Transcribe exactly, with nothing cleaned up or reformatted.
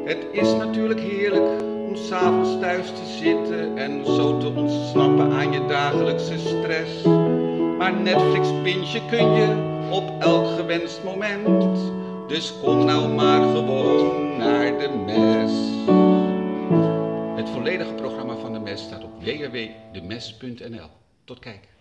Het is natuurlijk heerlijk om 's avonds thuis te zitten en zo te ontsnappen aan je dagelijkse stress. Maar Netflix binge kun je op elk gewenst moment. Dus kom nou maar gewoon naar de mes. Het volledige programma van de mes staat op w w w punt de mes punt n l. Tot kijk.